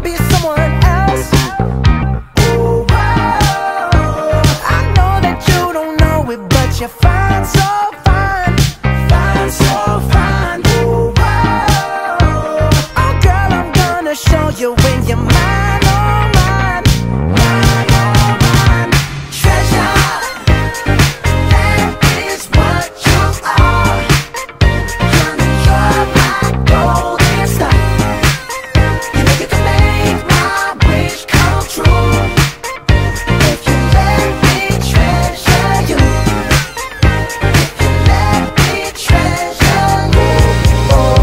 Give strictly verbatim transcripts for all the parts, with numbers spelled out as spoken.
be someone else. Oh, whoa. I know that you don't know it, but you're fine, so fine, fine, so fine. Oh, whoa. Oh, girl, I'm gonna show you when you're mine, oh, mine, mine, oh, mine. Treasure, that is what you are. Honey, you're my golden star. You know you can make my wish come true if you let me treasure you. If you let me treasure you. Oh,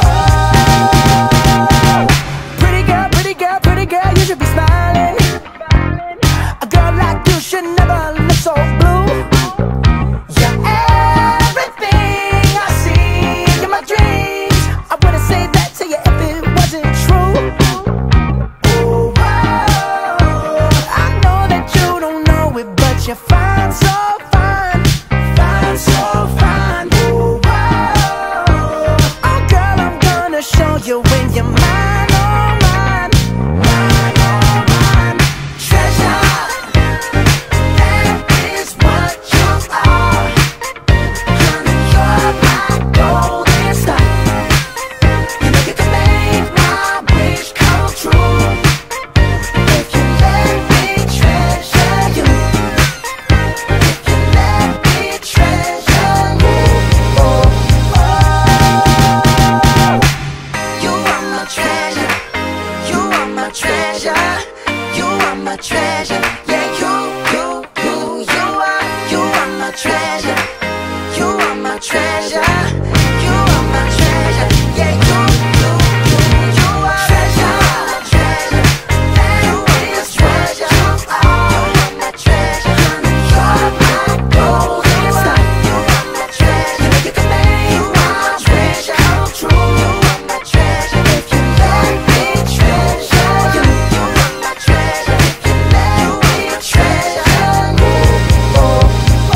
oh. Pretty girl, pretty girl, pretty girl, you should be smiling. A girl like you should never look so blue. You're everything I see in my dreams. I wouldn't say that to you if it wasn't true. Oh, whoa. I know that you don't know it, but you're fine, so fine, fine, so fine. Oh, whoa. Oh, girl, I'm gonna show you when you're mine, oh, mine, mine, oh, mine. Treasure, that is what you are. Honey, you're my golden star. You know you can make my wish come true if you let me treasure you. If you let me treasure you. Oh, oh. You are my treasure. You are my treasure. You are my treasure. Yeah, you, you, you, you are. You are my treasure. You are my treasure. You are my treasure. Yeah, you, you, you, you are. Treasure, treasure. That is treasure. You are my treasure. Honey, you're my golden star. You are my treasure. You know you can make my wish come true. You are my treasure. If you let me treasure you. You are my treasure. If you let me treasure you. Oh, oh.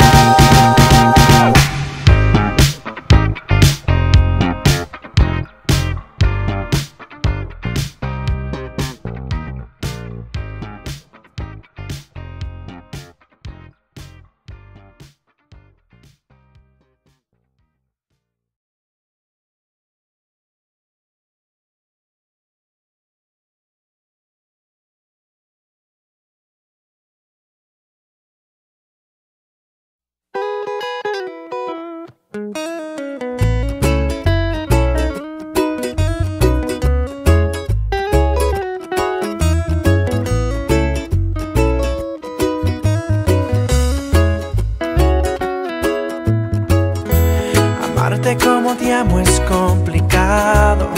Amarte como te amo es complicado.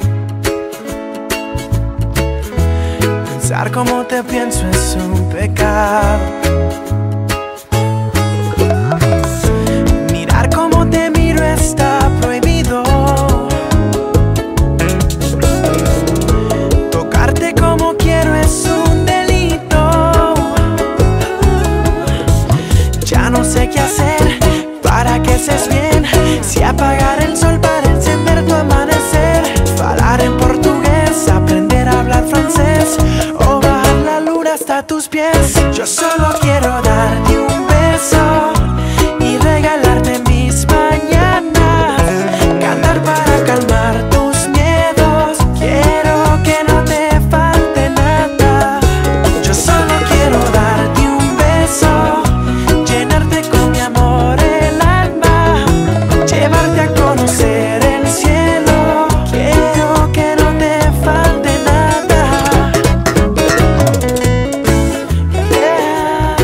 Pensar como te pienso es un pecado. Mirar como te miro está prohibido. Tocarte como quiero es un delito. Ya no sé qué hacer para que estés bien. Si apagar el sol para encender tu amanecer, falar en portugués, aprender a hablar francés, o bajar la luna hasta tus pies. Yo solo quiero darte un beso y regalarte mis mañanas, cantar para calmar tus miedos. Quiero que no te falte nada. Yo solo quiero darte un beso, llenarte con mi amor el alma, llevarte a conocer el cielo. Quiero que no te falte nada. Yeah.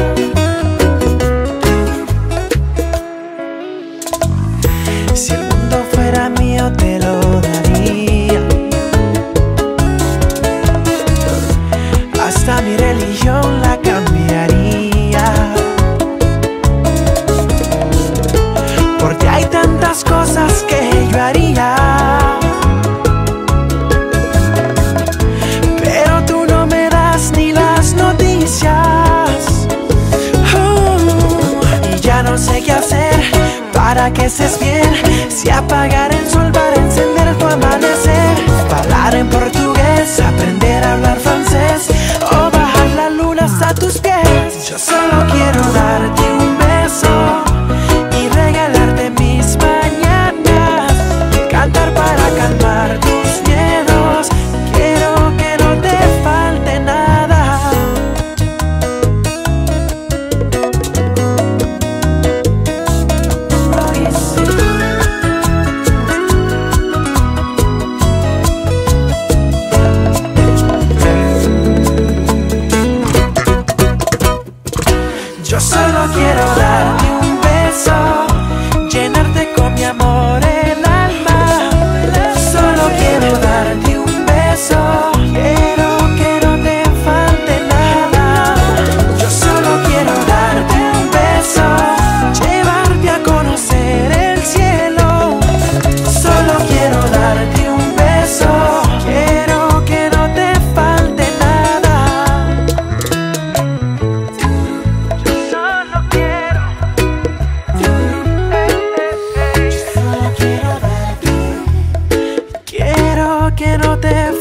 Si el mundo fuera mío te lo daría, hasta mi religión la cambiaría. Porque hay tantas cosas que yo haría, pero tú no me das ni las noticias. Uh, y ya no sé qué hacer para que estés bien. Si apagar el sol para encender tu amanecer, hablar en portugués, aprender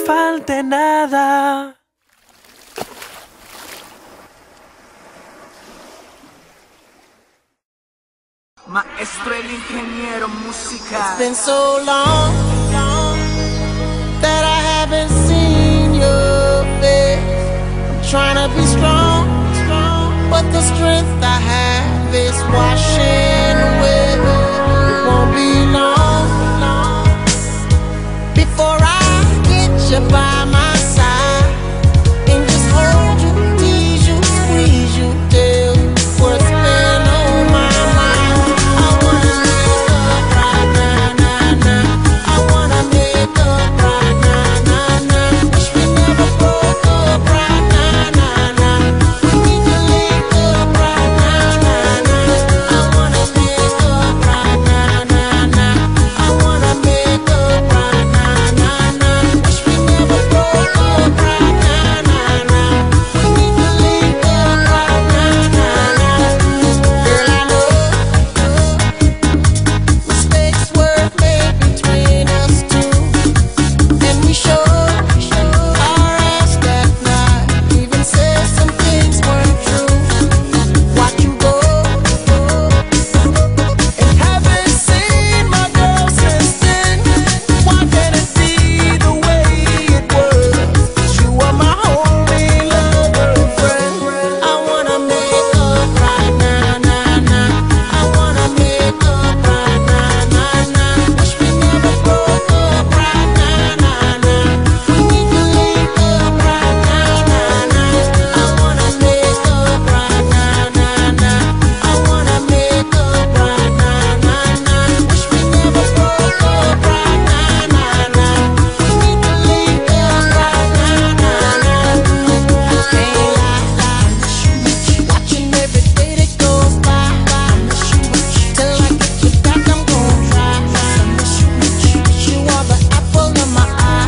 falte nada. Maestro el ingeniero musical. It's been so long, long that I haven't seen your face. I'm trying to be strong, strong, but the strength I have is washing away. It won't be long, long before I get you by my side and just hold you, tease you, squeeze you till what's been on my mind. I wanna make up right now, nah, nah. I wanna make up right now, nah, nah. Wish we never broke up right now, nah, nah. We need to link up right now, nah, nah. I wanna make up right now, nah, nah. I wanna make up right now, nah, nah. Wish we never broke up right now, nah, nah. We need to link up right now, nah, nah. Girl, I know mistakes were made between us two, and we showed our ass that night. Even said some things weren't true. Watch you go, and haven't seen my girl since then. Why can't it be the way it was? 'Cause you are my only lover friend. I wanna make up right now, nah, nah. I wanna make up right now, nah, nah. Wish we never broke up right now, nah, nah. We need to link up right now, nah, nah. I wanna make up right now, nah, nah. I wanna make up right now, nah, nah. Wish we never broke up right now, nah, nah. We need to link up right now, nah, nah. I can't lie, watching every day that goes by. Till I get you back, I'm gon' try. You are the apple of my eye.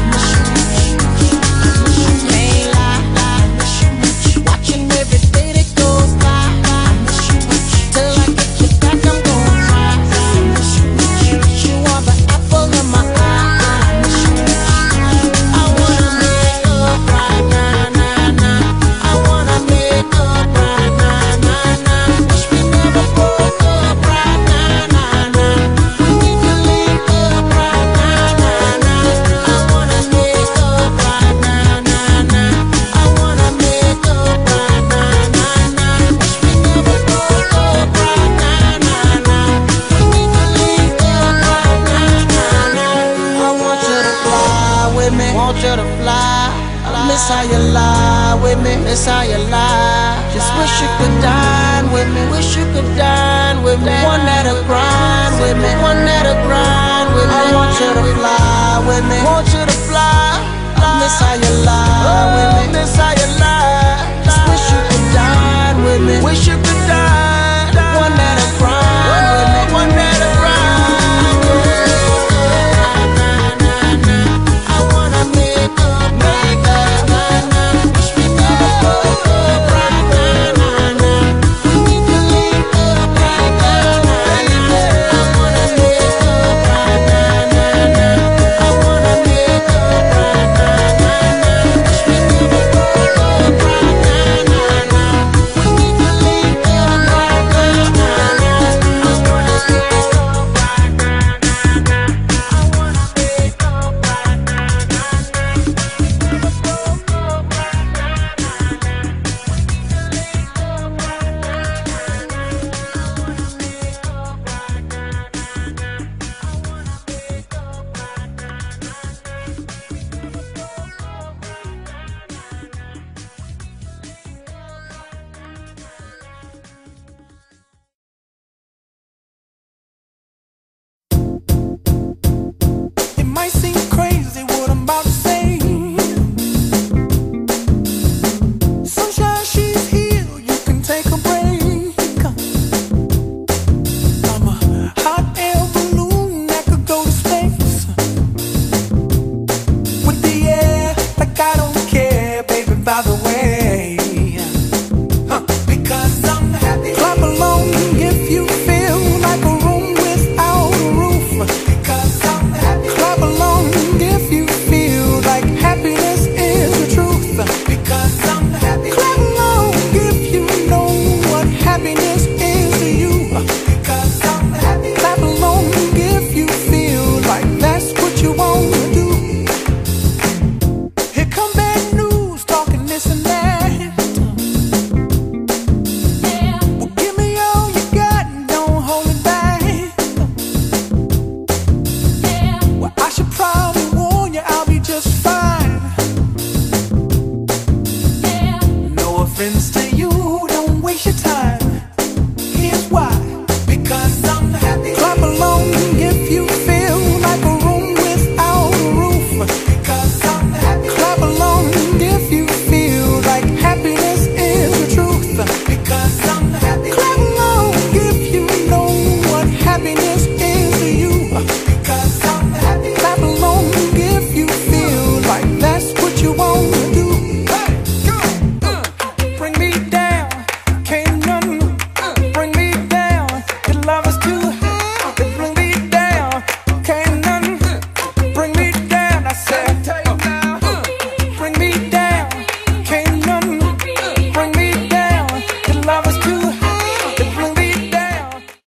I can't lie, watching every day that goes by. Till I get you back, I'm gon' try. You are the apple of my eye. I wanna make up right now, nah, nah. I wanna make up right now, nah, nah. Wish we never broke up right now, nah, nah. We need to link up right now, nah, nah. I wanna make up right now, nah, nah. I wanna make up right now, nah, nah. Wish we never broke up right now, nah, nah. We need to link up right now, nah, nah. I want you to fly with me, want you to fly. I miss how you lie with me, miss how you lie. Just wish you could dine with me, wish you could dine with me. One that'll grind with me, one that'll grind with me. I want you to fly with me, want you to fly. I miss how you lie with me, miss how you lie. Just wish you could dine with me, wish you could dine. One that'll grind with me, one that'll grind with me. I wanna make up, make up, nah, nah. Wish we never broke up right now, nah, nah. We need to link up right now, nah, nah. I wanna make up right now, nah, nah. I wanna make up right now, nah, nah. Wish we never broke up right now, nah, nah. We need to link up right now, nah, nah. I wanna make up right now, nah, nah. I wanna make up right now, nah, nah. It might seem